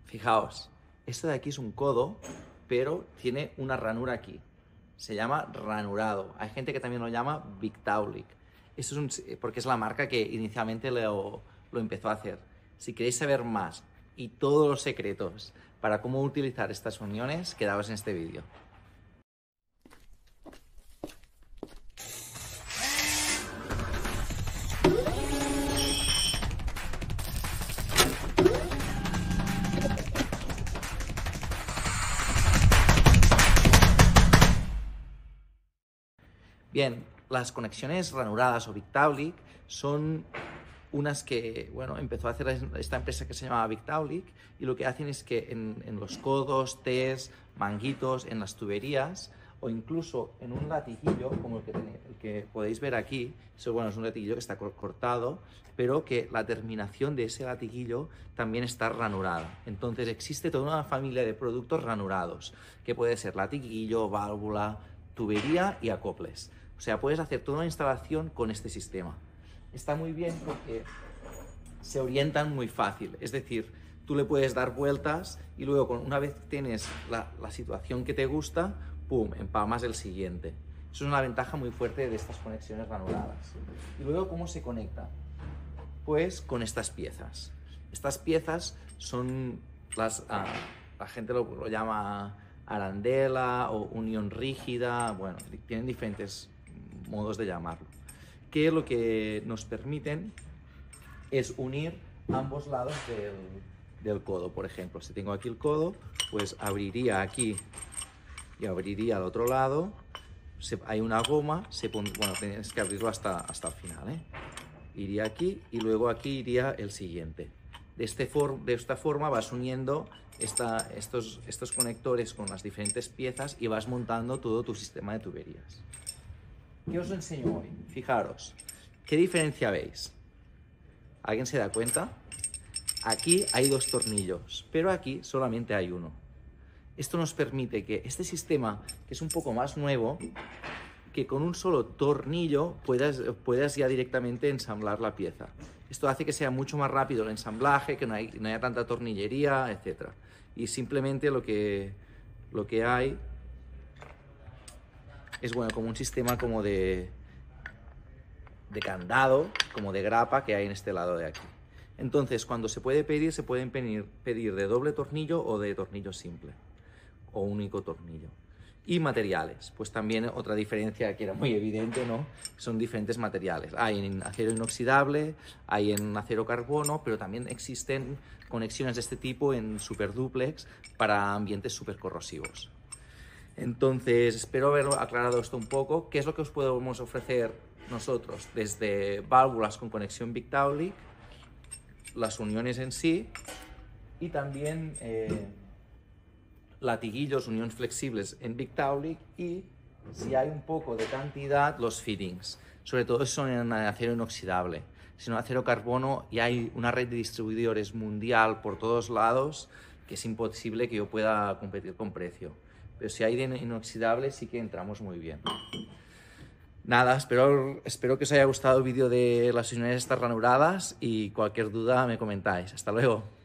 Fijaos, esto de aquí es un codo, pero tiene una ranura aquí. Se llama ranurado. Hay gente que también lo llama Victaulic. Esto es porque es la marca que inicialmente lo empezó a hacer. Si queréis saber más y todos los secretos para cómo utilizar estas uniones, quedaos en este vídeo. Bien, las conexiones ranuradas o Victaulic son unas que, bueno, empezó a hacer esta empresa que se llama Victaulic, y lo que hacen es que en los codos, Ts, manguitos, en las tuberías o incluso en un latiguillo, como el que podéis ver aquí, eso, bueno, es un latiguillo que está cortado, pero que la terminación de ese latiguillo también está ranurada. Entonces existe toda una familia de productos ranurados, que puede ser latiguillo, válvula, tubería y acoples. O sea, puedes hacer toda una instalación con este sistema. Está muy bien porque se orientan muy fácil, es decir, tú le puedes dar vueltas y luego una vez tienes la situación que te gusta, ¡pum!, empalmas el siguiente. Eso es una ventaja muy fuerte de estas conexiones ranuradas. Y luego, ¿cómo se conecta? Pues con estas piezas. Estas piezas son la gente lo llama arandela o unión rígida, bueno, tienen diferentes modos de llamarlo, que lo que nos permiten es unir ambos lados del codo. Por ejemplo, si tengo aquí el codo, pues abriría aquí y abriría al otro lado. Hay una goma, bueno, tienes que abrirlo hasta el final, ¿eh? Iría aquí y luego aquí iría el siguiente. De esta forma vas uniendo estos conectores con las diferentes piezas y vas montando todo tu sistema de tuberías. ¿Qué os enseño hoy? Fijaros, ¿qué diferencia veis? ¿Alguien se da cuenta? Aquí hay dos tornillos, pero aquí solamente hay uno. Esto nos permite que este sistema, que es un poco más nuevo, que con un solo tornillo puedas ya directamente ensamblar la pieza. Esto hace que sea mucho más rápido el ensamblaje, que no haya tanta tornillería, etc. Y simplemente lo que hay es, bueno, como un sistema como de candado, como de grapa que hay en este lado de aquí. Entonces, cuando se pueden pedir de doble tornillo o de tornillo simple, o único tornillo. Y materiales, pues también otra diferencia que era muy evidente, ¿no? Son diferentes materiales. Hay en acero inoxidable, hay en acero carbono, pero también existen conexiones de este tipo en superduplex para ambientes supercorrosivos. Entonces, espero haber aclarado esto un poco. ¿Qué es lo que os podemos ofrecer nosotros? Desde válvulas con conexión Victaulic, las uniones en sí, y también latiguillos, uniones flexibles en Victaulic, y si hay un poco de cantidad, los fittings. Sobre todo son en acero inoxidable. Si no, acero carbono, y hay una red de distribuidores mundial por todos lados que es imposible que yo pueda competir con precio. Pero si hay de inoxidable, sí que entramos muy bien. Nada, espero que os haya gustado el vídeo de las uniones estas ranuradas, y cualquier duda me comentáis. Hasta luego.